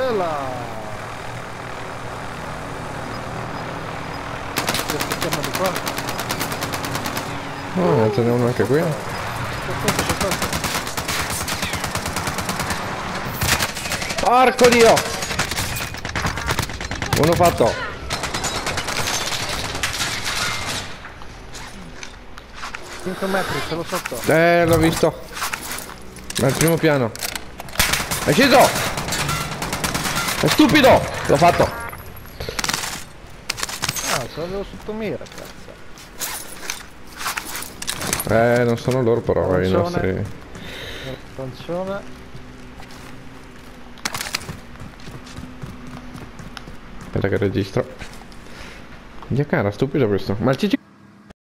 Ci aspettiamo di qua. Oh, ce n'è uno anche qui. Porco Dio! Uno fatto. 5 metri, ce l'ho sotto. L'ho visto. Al primo piano. È sceso! È stupido! L'ho fatto. Ah, ce l'avevo sotto mira, cazzo. Non sono loro però, i nostri. Arancione. Aspetta che registro. Mia cara, stupido questo. Ma il CC